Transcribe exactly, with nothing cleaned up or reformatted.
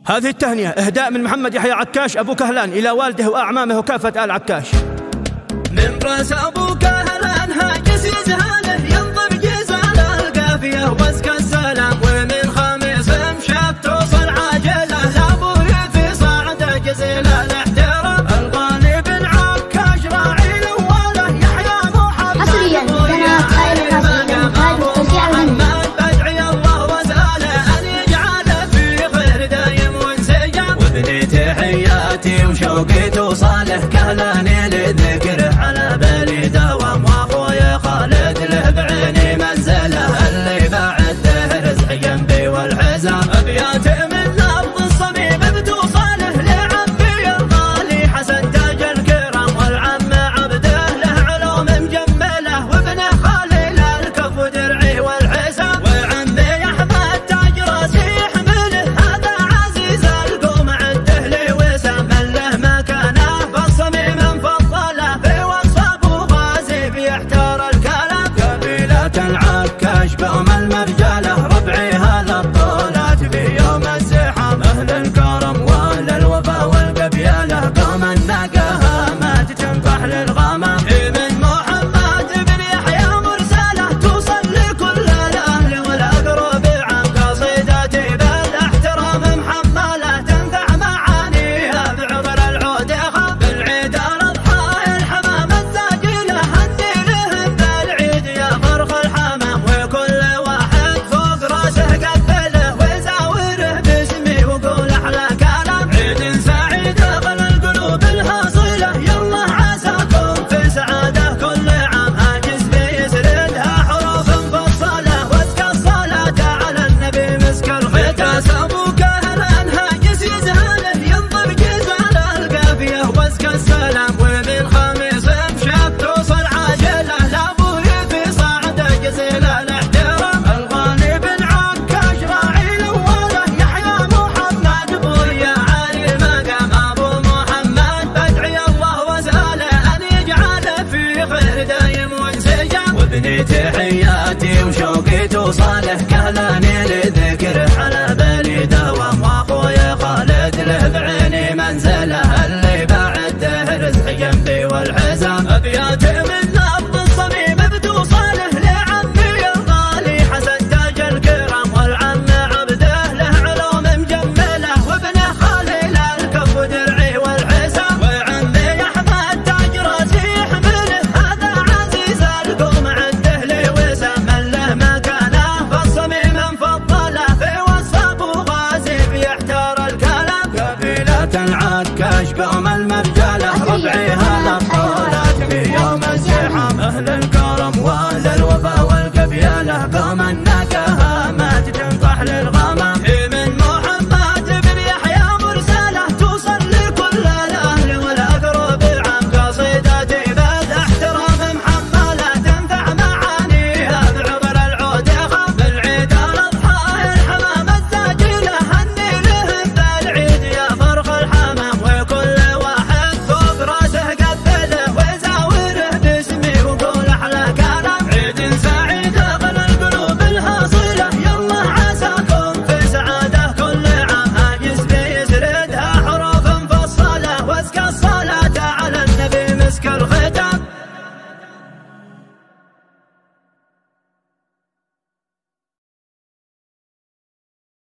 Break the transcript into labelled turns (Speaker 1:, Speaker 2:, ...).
Speaker 1: هذه التهنئة إهداء من محمد يحيى عكاش أبو كهلان إلى والده وأعمامه وكافة آل عكاش.
Speaker 2: من راس أبو كهلان هاجس يزهاله ينظر جزاله القافية وبسك السلام، ومن خميس مشات توصل عاجله لأبوي في صعده جزيل الاحترام. الغالي بن عكاش راعي الأوله يحيى محمد
Speaker 3: حصريا قناة هاي القصيدة إنتاج وتوزيع مني.
Speaker 2: بدعي الله واسأله أن يجعله في خير دايم وانسجام، وابني تحياتي وشوقي توصاله كهلان